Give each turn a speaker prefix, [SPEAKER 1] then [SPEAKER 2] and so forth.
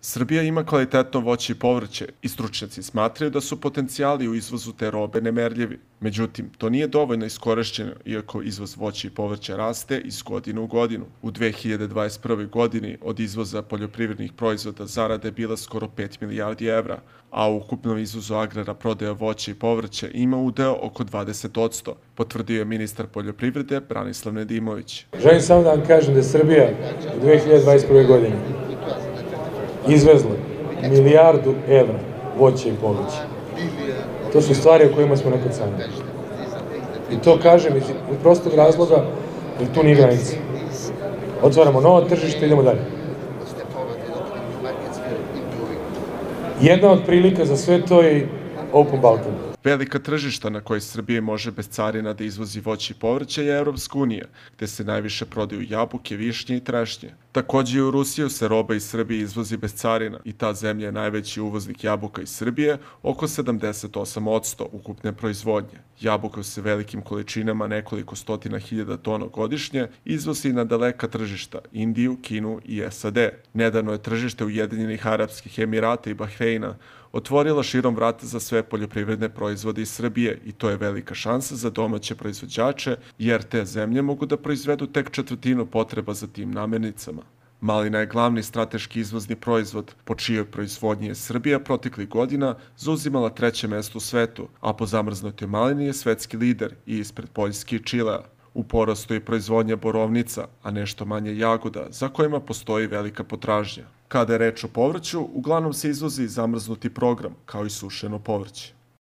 [SPEAKER 1] Srbija ima kvalitetno voće i povrće i stručnjaci smatraju da su potencijali u izvozu te robe nemerljivi. Međutim, to nije dovoljno iskorišćeno, iako izvoz voća i povrća raste iz godine u godinu. U 2021. godini od izvoza poljoprivrednih proizvoda zarada je bila skoro 5 milijardi evra, a u ukupnom izvozu agrara prodaja voća i povrća ima udeo oko 20%, potvrdio je ministar poljoprivrede Branislav Nedimović.
[SPEAKER 2] Želim samo da vam kažem da je Srbija u 2021. godini izvezla milijardu evra voća i povrća. To su stvari o kojima smo nekad sanjali. I to kažem iz prostog razloga, jer tu nije granica. Otvaramo novo tržište i idemo dalje. Jedna od prilika za sve to je Open Balkan.
[SPEAKER 1] Velika tržišta na koje Srbije može bez carina da izvozi voće i povrće je Evropska unija, gde se najviše prodaju jabuke, višnje i trešnje. Takođe i u Rusiju se roba iz Srbije izvozi bez carina i ta zemlja je najveći uvoznik jabuka iz Srbije, oko 78% ukupne proizvodnje. Jabuka se velikim količinama, nekoliko stotina hiljada tona godišnje, izvozi na daleka tržišta, Indiju, Kinu i SAD. Nedavno je tržište Ujedinjenih Arapskih Emirata i Bahreina otvorila širom vrata za sve poljoprivredne proizvode iz Srbije i to je velika šansa za domaće proizvođače, jer te zemlje mogu da proizvedu tek četvrtinu potreba za tim namirnicama. Malina je glavni strateški izvozni proizvod, po čijoj proizvodnji je Srbija proteklih godina zauzimala 3. mesto u svetu, a po zamrznutoj malini je svetski lider i ispred Poljske i Čilea. U porastu je proizvodnja borovnica, a nešto manje jagoda, za kojima postoji velika potražnja. Kada je reč o povrću, uglavnom se izvozi zamrznuti program, kao i sušeno povrće.